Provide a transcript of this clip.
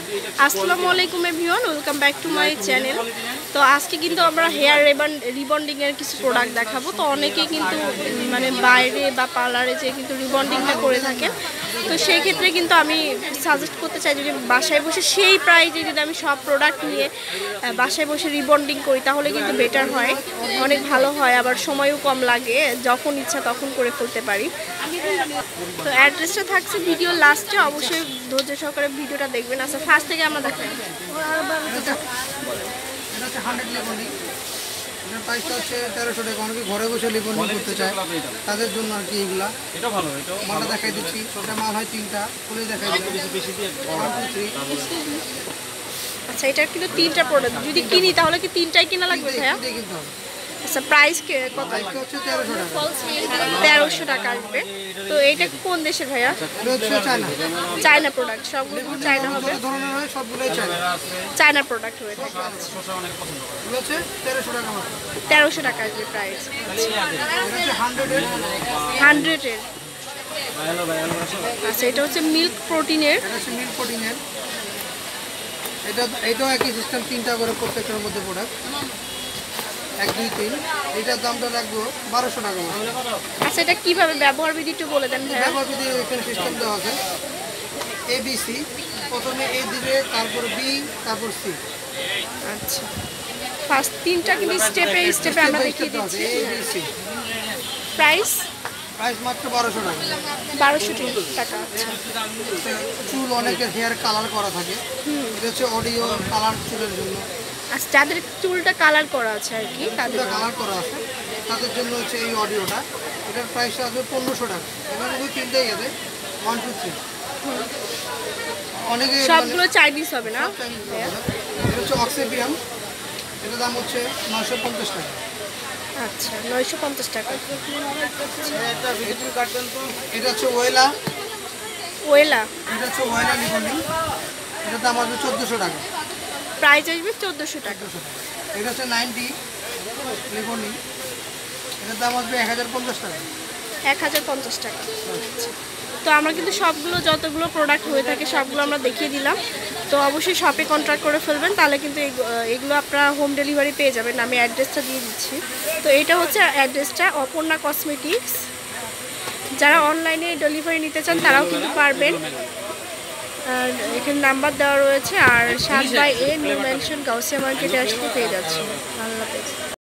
আসসালামু আলাইকুম everyone, welcome back to my channel. তো আজকে কিন্তু আমরা হেয়ার রিবন্ডিংয়ের কিছু প্রোডাক্ট দেখাবো। তো অনেকেই কিন্তু মানে বাইরে বা পার্লারে যে কিন্তু রিবন্ডিংটা করে থাকেন। তো সেই ক্ষেত্রে কিন্তু আমি সাজেস্ট করতে চাই যদি বাসায় বসে সেই প্রাইজে যদি আমি সব প্রোডাক্ট নিয়ে বাসায় বসে রিবন্ডিং করি তাহলে কিন্তু বেটার হয়, অনেক ভালো হয়, আবার সময়ও কম লাগে, যখন ইচ্ছা তখন করে ফেলতে পারি। তো অ্যাড্রেসটা থাকছে ভিডিও লাস্টে, অবশ্যই ধৈর্য সহকারে ভিডিওটা দেখবেন। আচ্ছা, ফার্স্ট থেকে আমরা দেখাই। প্রাইসটা হচ্ছে 1300 টাকা। অনেকে ঘরে বসে লিবন্ডিং করতে চায় তাদের জন্য আর কি এগুলা। এটা ভালো, এটা মালটা দেখাই দিচ্ছি। এটা মাল হয় 3টা, খুলে দেখাই দিচ্ছি। আচ্ছা, এটার কিন্তু 3টা প্রোডাক্ট, যদি কিনি তাহলে কি 3টাই কিনা লাগবে ভাইয়া? কিনতে হবে। আচ্ছা, প্রাইস কত? হচ্ছে 1300 টাকা। 1300 টাকা আসবে। তো এইটা কোন দেশের ভাইয়া? এটা হচ্ছে চায়না। চায়না প্রোডাক্ট, সবগুলো চায়না হবে। যত ধরনের হয় সবগুলোই চায়না। চায়না প্রোডাক্ট হয়ে থাকে। এগুলো হচ্ছে 1300 টাকা মাত্র। 1300 টাকা আসবে প্রাইস। এটা হচ্ছে 100 এর। 100 এর। আচ্ছা, এটা হচ্ছে মিল্ক প্রোটিনের। এটা হচ্ছে মিল্ক প্রোটিনের। এটাও একই সিস্টেম, 3টা করে প্রত্যেকটার মধ্যে প্রোডাক্ট। 1 2 3। এটার দামটা রাখবো 1200 টাকা। আচ্ছা, এটা কিভাবে ব্যবহার বিধি একটু বলে দেন ভাইয়া? ব্যবহার বিধি এখানে সিস্টেম দেওয়া আছে। ABC, প্রথমে A দিবে, তারপর B, তারপর C। আচ্ছা, ফার্স্ট 3টা কিন্তু স্টেপে স্টেপে আমরা দেখিয়ে দিচ্ছি। ABC প্রাইস মাত্র 1200 টাকা। 1200 টাকা। আচ্ছা, চুল অনেকের হেয়ার কালার করা থাকে, এটা হচ্ছে অডিও কালার চুলের জন্য। আচ্ছা, যাদের চুলটা কালার করা আছে আর কি, তাদের কালার করা আছে তাদের জন্য হচ্ছে এই অডিওটা। এটার প্রাইসটা আসবে 1500 টাকা। এবার যদি 3টাই আছে 1 2 3। অনেকে সবগুলো চাইনিজ হবে না? এটা হচ্ছে অক্সিপিয়াম। এটার দাম হচ্ছে 950 টাকা। আচ্ছা, 950 টাকা। এটা হচ্ছে ওয়েলা। ওয়েলা। এটা হচ্ছে ওয়েলা লিবন্ডিং। এটার দাম আসবে 1400 টাকা। প্রাইস আসবে 1400 টাকা। এটা হচ্ছে 90 লিবন্ডিং। এটার দাম আসবে 1050 টাকা। 1050 টাকা। আচ্ছা, তো আমরা কিন্তু সবগুলো যতগুলো প্রোডাক্ট হয়ে থাকে সবগুলো আমরা দেখিয়ে দিলাম। তো অবশ্যই শপে কন্ট্যাক্ট করে ফেলবেন, তাহলে কিন্তু এগুলো আপনারা হোম ডেলিভারি পেয়ে যাবেন। আমি অ্যাড্রেসটা দিয়ে দিচ্ছি। তো এটা হচ্ছে অ্যাড্রেসটা, অপর্ণা কসমেটিক্স। যারা অনলাইনে ডেলিভারি নিতে চান তারাও কিন্তু পারবেন। আর এখানে নাম্বার দেওয়া রয়েছে। আর 7/A নিউ ম্যানশন গাউসিয়া মার্কেটে আসলে পেয়ে যাচ্ছে। আল্লাহ হাফেজ।